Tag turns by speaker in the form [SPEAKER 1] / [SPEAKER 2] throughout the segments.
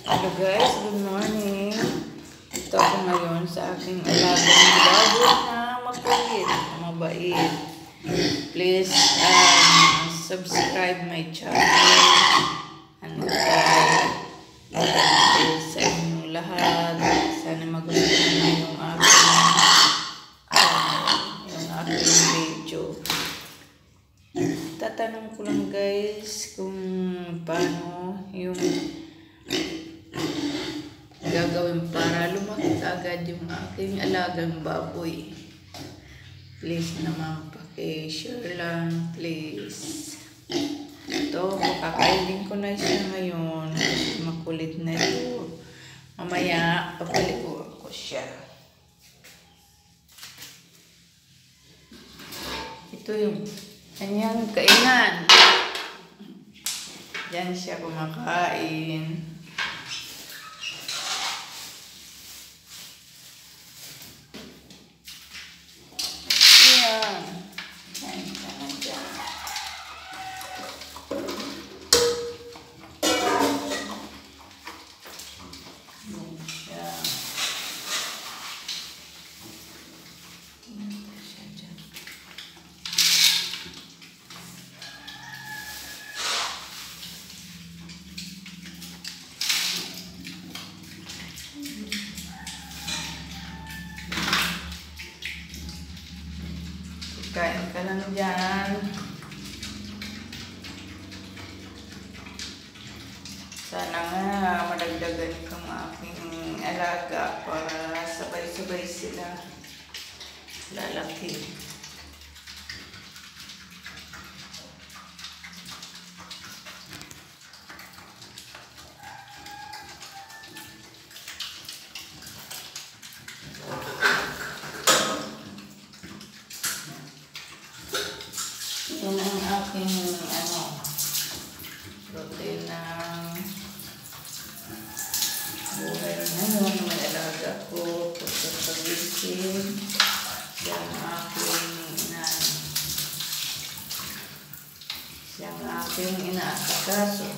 [SPEAKER 1] Hello guys, good morning. Ito ako ngayon sa aking alagang baboy na makulit, mabait. Please subscribe my channel. And please sa inyong lahat. Sana magustuhan niyo yung aking video. Tatanong ko lang guys kung paano yung gagawin para lumaki agad yung aking alagang baboy. Please naman paki-share lang, please. Ito, pakakainin ko na siya ngayon. Makulit na ito. Mamaya, papaliguan ko siya. Ito yung kanyang kainan. Diyan siya kumakain. Yan. Kain ka na dyan. Yan siya. Yan siya dyan. Kain ka lang dyan. Sana nga madagdagan itong aking alaga para sabay-sabay sila lalaki. Yan ang aking protein ng buhay ngayon. May alaga ko sa pagising. Yan ang aking inaasikaso.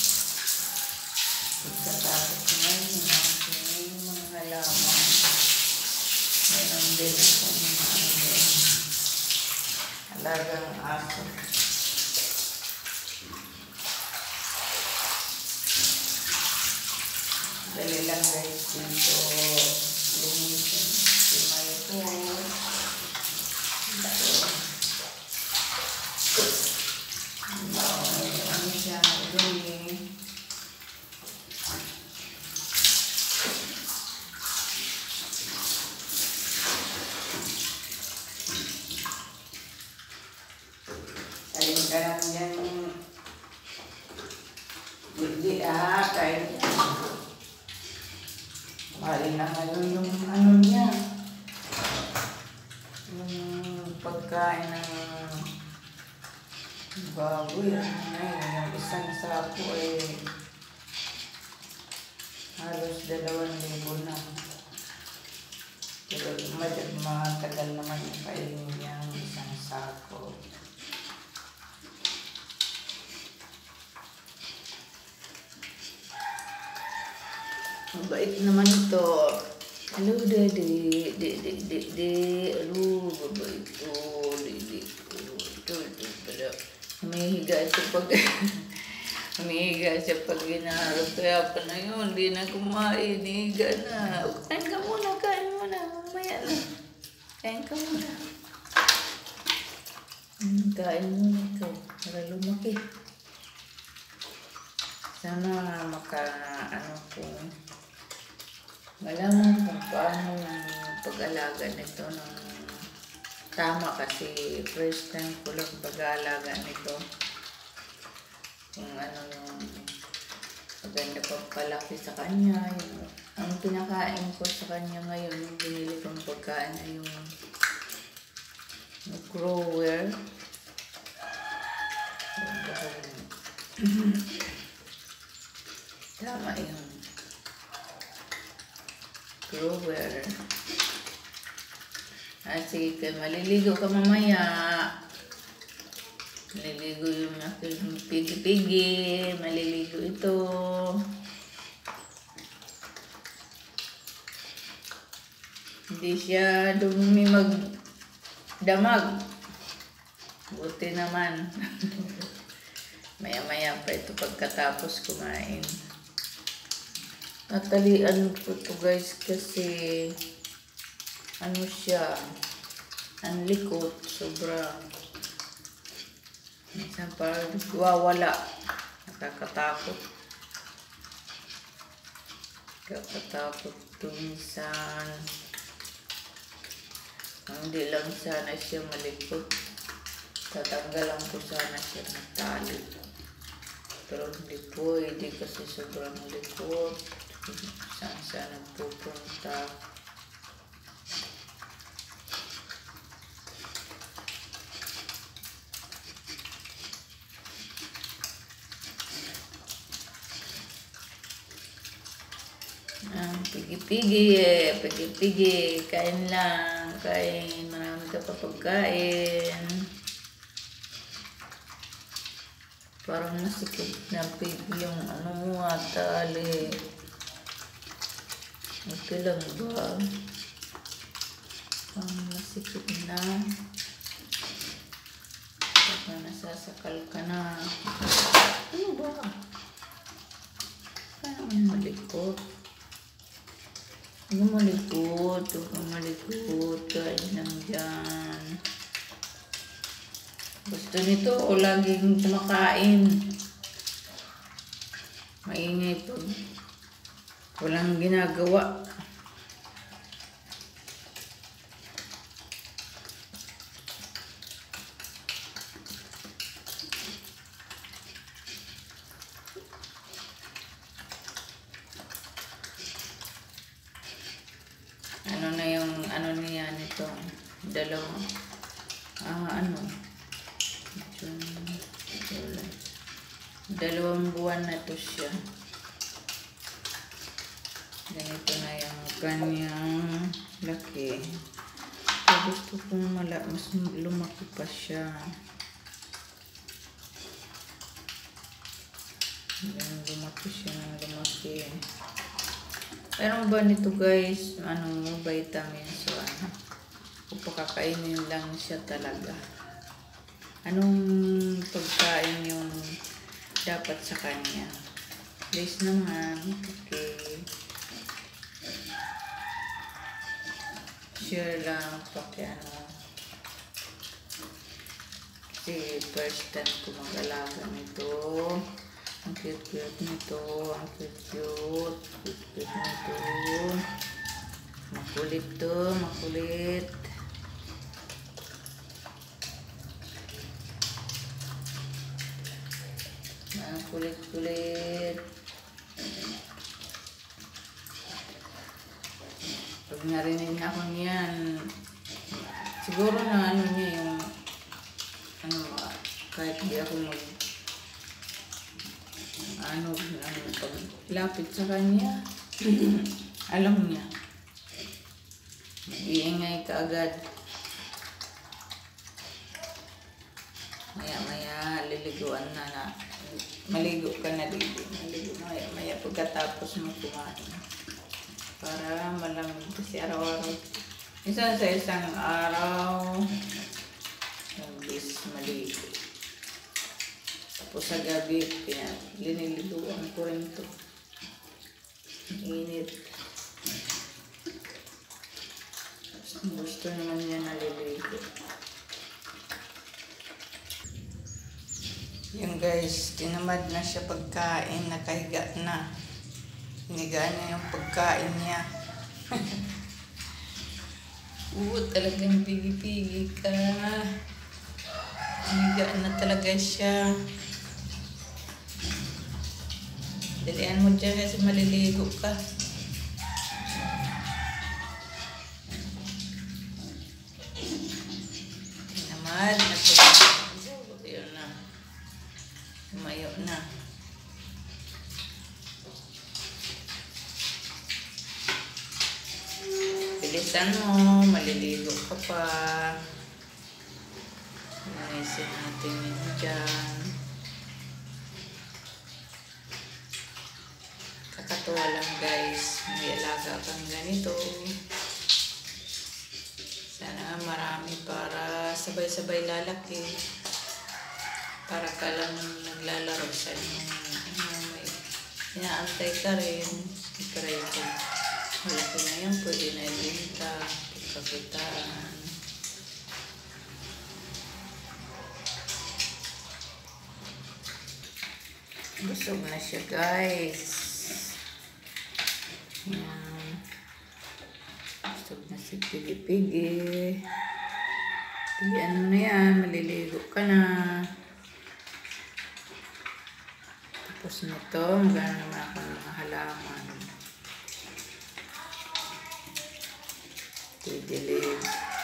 [SPEAKER 1] Pagkatapos ngayon yung aking mga halaman. Mayroon din ako mga alagang aso. Dali lang guys dito linisin si Mayko. Ano siya gawin? Ayun ka lang yan. Hindi kahit mali na ngayon yung niya. Yung pagkain ng baboy. Yung isang sako ay halos 2,000 na. Pero matagal naman yung kainin niya ng isang sako. Mabait naman ito. Hello, daddy. Hello, babait ko. Daddy ko. Ito pala. Humihiga siya pag ginaharap. Kaya pa na yun. Hindi na kumain. Higa na. Kain ka muna. Mamaya na. Kain ka muna. Kain muna ito. Para lumaki. Sana malaman kung paano yung pag-alaga nito ng tama kasi first time ko lang pag-alaga nito. Kung ano yung maganda pagpalaki sa kanya. Ang pinakain ko sa kanya ngayon, yung binili kong pagkain ay yung grower. Tama yun. Grower. Sige, maliligo ka mamaya. Maliligo yung aking pigi-pigi. Maliligo ito. Hindi siya dumi magdamag. Buti naman. Maya-maya pa ito pagkatapos kumain. Natalian ko to guys kasi ano siya, ang likot, sobra. Minsan parang wawala. Nakakatakot. Nakakatakot to minsan. Hindi lang sana siya malikot. Tatanggalan ko sana siya ng tali. Pero hindi pwede kasi sobrang likot. Saan siya nagpupunta. Pigi-pigi, kain lang, kain, marami ka pa pagkain. Parang nasikip na pigi yung ano mo tali. Okay lang ba? Parang nasikip na. Baka nasasakal ka na. Ano ba? Parang malikot. Huwag malikot, kain lang dyan. Gusto nito o laging kumakain. Maingay pag walang ginagawa. Ano na yung ano niya nito? Dalawang dalawang buwan na to siya. Ganito na yung kanyang laki. So, gusto kong mas lumaki pa siya. Lumaki siya ng lumaki. Meron ba nito guys, vitamins o ano? Kung pakakainin lang siya talaga. Anong pagkain yung dapat sa kanya? Please naman, okay. Share lang pakiano. Kasi first time ko mag-alaga nito. Ang cute-cute nito. Ang cute-cute. Cute-cute nito. Makulit to. Makulit. Makulit-kulit. Pag narinig ako niyan, siguro na ano niya yung kahit di ako pag lapit sa kanya, alam niya. Iingay ka agad. Maya-maya, liliguan na. Maligo ka na dito. Maligo maya pagkatapos mo kumain. Para malamig kasi araw-araw. Isa sa isang araw, maligo. Tapos sa gabi, kaya liniliguan ko rin ito. Init. Gusto naman niya naliligo. Yung guys, tinamad na siya pagkain, nakahiga na. Hinigaan niya yung pagkain niya. Talagang pigi-pigi ka. Hiniga na talaga siya. Dalian mo dyan kasi maliligo ka. Tinamad na siya. Yun na. Tumayo na. Bilisan mo, maliligo ka pa. Naisin natin yun dyan. Kakatuwa lang guys, may alaga kang ganito. marami para sabay-sabay lalaki. Para ka lang naglalaro sa may inaantay ka rin. Ipray ko. Malaki na yan, pwede na ibenta, pagkakitaan. Busog na siya, guys. Yan. Busog na si Pigi-Pigi. Pigi, ano na yan? Maliligo ka na. Tapos na to. Magana naman ako ng mga halaman. Didilig.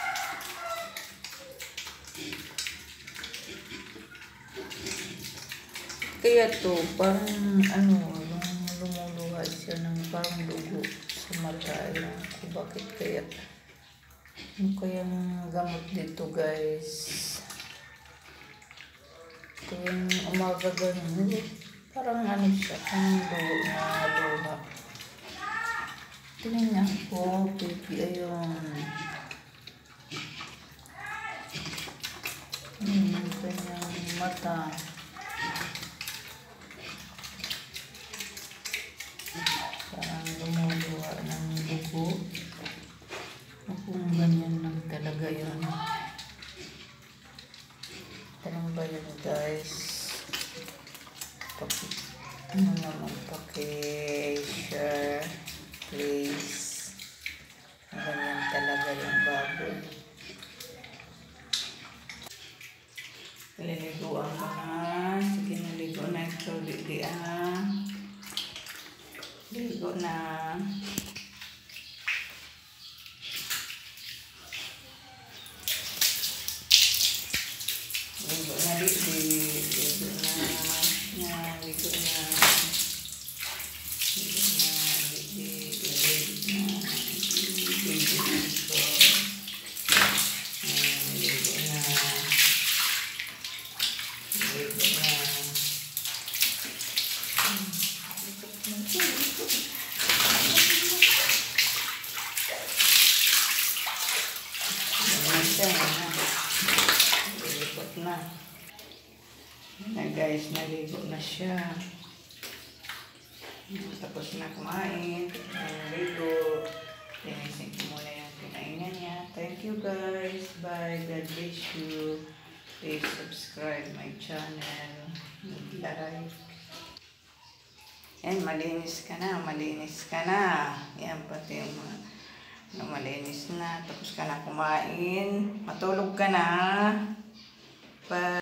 [SPEAKER 1] Kaya to, parang ano, lumuluha siya ng parang dugo sa mata. Ayan ko, bakit kaya? Ano kayang gamot dito, guys? Ito yung umaga ganun. Parang ano siya, parang dugo na luha. Tingnan niya ako, pipi, ayun. Kanyang mata. Parang lumuluha ng dugo. Kung ganyan lang talaga yun. Parang ba yun, guys? Ano naman, paki-share, please. Ganyan talaga yung baboy. Naliliguan ko na. Sige, naligo na ito. Ligo na. Ligo na, ligo na. Ligo na. Na guys, naligo na siya. Tapos na kumain. Naligo. Linisin ko muna yung kinainan niya. Thank you, guys. Bye. God bless you. Please subscribe my channel. Like. Yan, malinis ka na. Malinis ka na. Yan, pati yung mga malinis na. Tapos ka na kumain. Matulog ka na. Bye.